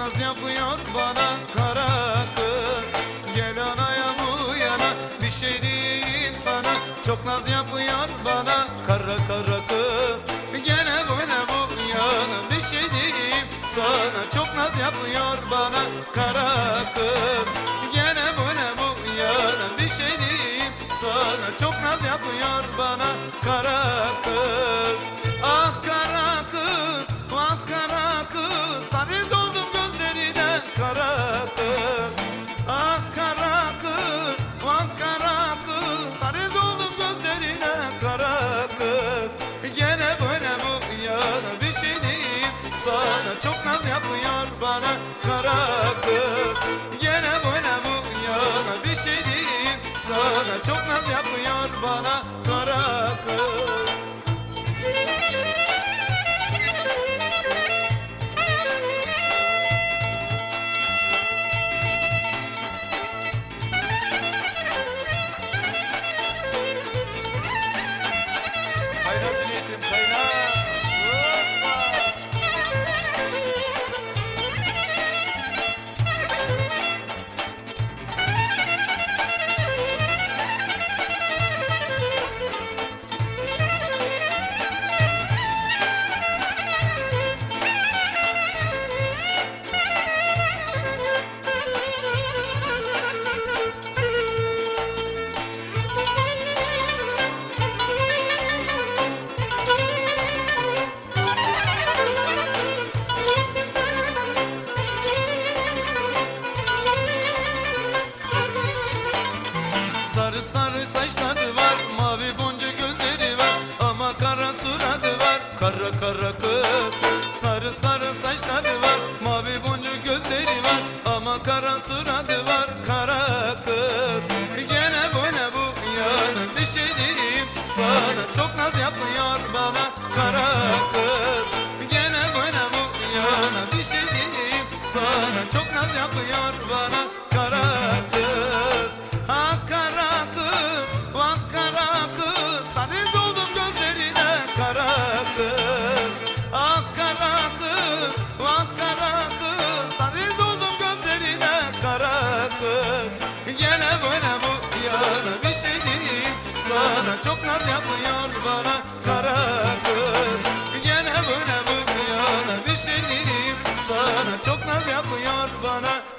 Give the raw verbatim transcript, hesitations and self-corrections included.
naz yapıyor bana kara kız. Gel anaya bu yana, bir şey diyeyim sana. Çok naz yapıyor bana kara kara kız. Gene böyle bu yana, bir şey diyeyim sana. Çok naz yapıyor bana kara kız. Gene böyle bu yana, bir şey diyeyim sana. Çok naz yapıyor bana kara kız. Ah kara kız, ah kara kız, sarı doldum gözlerine kara kız. Ah kara kız, ah kara kız, sarı doldum gözlerine kara kız. Gene böyle bu yana, bir şey diyeyim sana. Çok naz yapıyor bana kara kız. Gene böyle bu yana, bir şey diyeyim sana. Çok naz yapıyor bana kara kız. Hayrat niyetim kaynar. Sarı sarı saçları var, mavi boncuk gözleri var, ama kara suratı var, kara kara kız. Sarı sarı saçları var, mavi boncuk gözleri var, ama kara suratı var, kara kız. Gene böyle bu yana, bir şey diyeyim sana. Çok naz yapıyor bana kara kız. Gene böyle bu yana, bir şey diyeyim sana. Çok naz yapıyor bana kara kız. Ha kara kız, vah kara kız, sarı doldum gözlerine kara kız. Ah kara kız, vah kara kız, sarı doldum gözlerine kara kız. Gene böyle bu yana, bir şey diyeyim sana. Çok naz yapıyor bana kara kız. Gene böyle bu yana, bir şey diyeyim sana. Çok naz yapıyor bana